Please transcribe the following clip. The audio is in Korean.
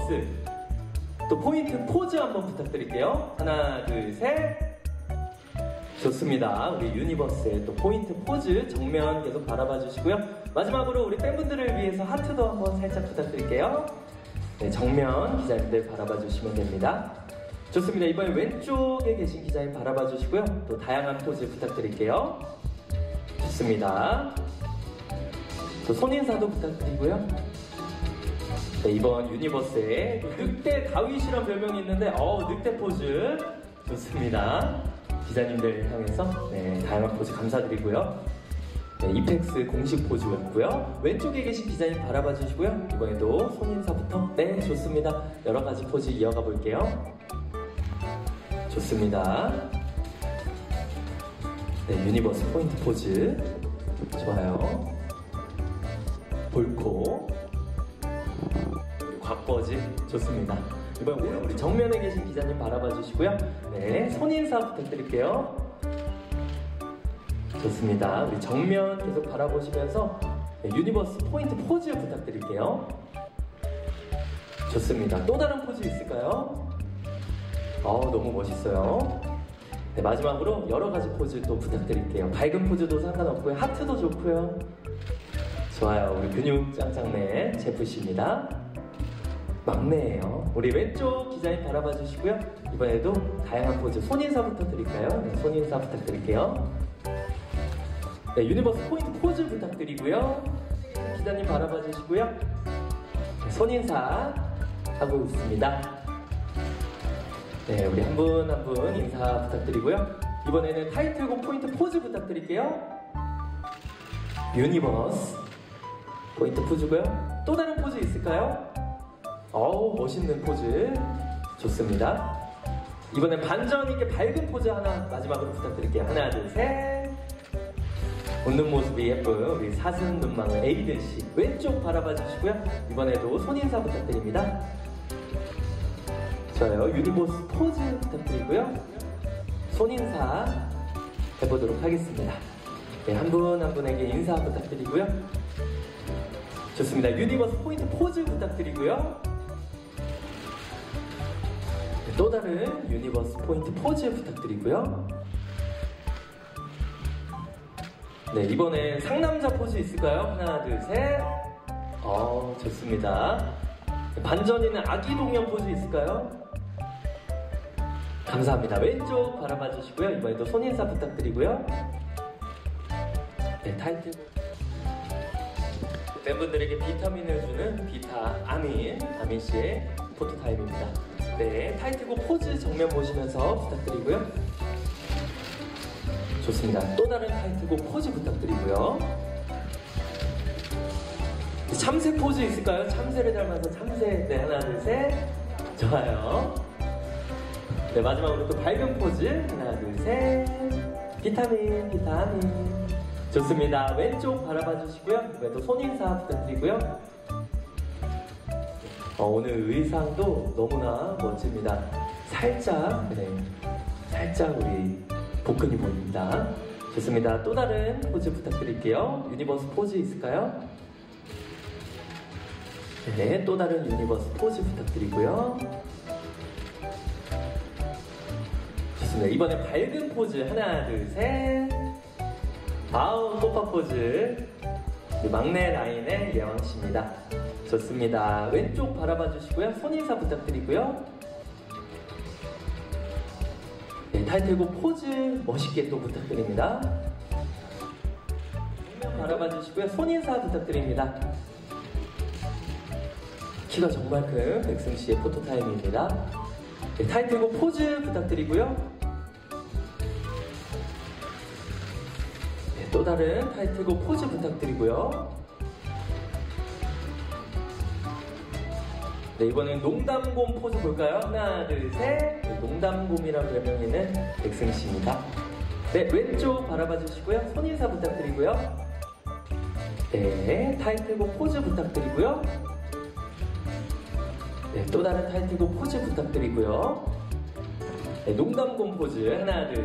유니버스 또 포인트 포즈 한번 부탁드릴게요. 하나, 둘, 셋. 좋습니다. 우리 유니버스의 또 포인트 포즈 정면 계속 바라봐 주시고요. 마지막으로 우리 팬분들을 위해서 하트도 한번 살짝 부탁드릴게요. 네, 정면 기자님들 바라봐 주시면 됩니다. 좋습니다. 이번에 왼쪽에 계신 기자님 바라봐 주시고요. 또 다양한 포즈 부탁드릴게요. 좋습니다. 또 손인사도 부탁드리고요. 네, 이번 유니버스에 늑대 다윗이란 별명이 있는데 늑대 포즈 좋습니다. 기자님들 향해서 다양한 포즈 감사드리고요. 네, 이펙스 공식 포즈였고요. 왼쪽에 계신 기자님 바라봐 주시고요. 이번에도 손인사부터 네 좋습니다. 여러가지 포즈 이어가 볼게요. 좋습니다. 네, 유니버스 포인트 포즈 좋아요. 볼코 곽버지 좋습니다. 이번에 우리 정면에 계신 기자님 바라봐 주시고요. 네, 손인사 부탁드릴게요. 좋습니다. 우리 정면 계속 바라보시면서 유니버스 포인트 포즈 부탁드릴게요. 좋습니다. 또 다른 포즈 있을까요? 너무 멋있어요. 네, 마지막으로 여러가지 포즈 또 부탁드릴게요. 밝은 포즈도 상관없고요. 하트도 좋고요. 좋아요. 우리 근육 짱짱맨 제프씨입니다. 막내예요. 우리 왼쪽 기자님 바라봐 주시고요. 이번에도 다양한 포즈 손인사부터 드릴까요? 네, 손인사 부탁드릴게요. 네, 유니버스 포인트 포즈 부탁드리고요. 기자님 바라봐 주시고요. 네, 손인사 하고 있습니다. 네, 우리 한 분 한 분 인사 부탁드리고요. 이번에는 타이틀곡 포인트 포즈 부탁드릴게요. 유니버스 포인트 포즈고요. 또 다른 포즈 있을까요? 멋있는 포즈 좋습니다. 이번엔 반전 있게 밝은 포즈 하나 마지막으로 부탁드릴게요. 하나, 둘, 셋. 웃는 모습이 예쁜 우리 사슴 눈망울 에이든씨 왼쪽 바라봐 주시고요. 이번에도 손인사 부탁드립니다. 좋아요. 유니버스 포즈 부탁드리고요. 손인사 해보도록 하겠습니다. 네, 한 분 한 분에게 인사 부탁드리고요. 좋습니다. 유니버스 포인트 포즈 부탁드리고요. 네, 또 다른 유니버스 포인트 포즈 부탁드리고요. 네, 이번엔 상남자 포즈 있을까요? 하나, 둘, 셋. 좋습니다. 반전이는 아기 동양 포즈 있을까요? 감사합니다. 왼쪽 바라봐 주시고요. 이번에도 손인사 부탁드리고요. 네, 타이틀 팬분들에게 비타민을 주는 아민씨의 포토타임입니다. 네, 타이틀곡 포즈 정면 보시면서 부탁드리고요. 좋습니다. 또 다른 타이틀곡 포즈 부탁드리고요. 참새 포즈 있을까요? 참새를 닮아서 참새. 네, 하나, 둘, 셋. 좋아요. 네, 마지막으로 또 밝은 포즈. 하나, 둘, 셋. 비타민. 좋습니다. 왼쪽 바라봐 주시고요. 이번에도 손인사 부탁드리고요. 오늘 의상도 너무나 멋집니다. 살짝 우리 복근이 보입니다. 좋습니다. 또 다른 포즈 부탁드릴게요. 유니버스 포즈 있을까요? 네, 또 다른 유니버스 포즈 부탁드리고요. 좋습니다. 이번에 밝은 포즈 하나, 둘, 셋. 소파 포즈 막내 라인의 예왕씨입니다. 좋습니다. 왼쪽 바라봐 주시고요. 손인사 부탁드리고요. 네, 타이틀곡 포즈 멋있게 또 부탁드립니다. 정면 바라봐 주시고요. 손인사 부탁드립니다. 키가 정말 큰 백승씨의 포토타임입니다. 네, 타이틀곡 포즈 부탁드리고요. 네, 또 다른 타이틀곡 포즈 부탁드리고요. 네, 이번엔 농담곰 포즈 볼까요? 하나, 둘, 셋. 네, 농담곰이란 별명이 있는 백승씨입니다. 네, 왼쪽 바라봐 주시고요. 손인사 부탁드리고요. 네, 타이틀곡 포즈 부탁드리고요. 네, 또 다른 타이틀곡 포즈 부탁드리고요. 네, 농담곰 포즈 하나, 둘,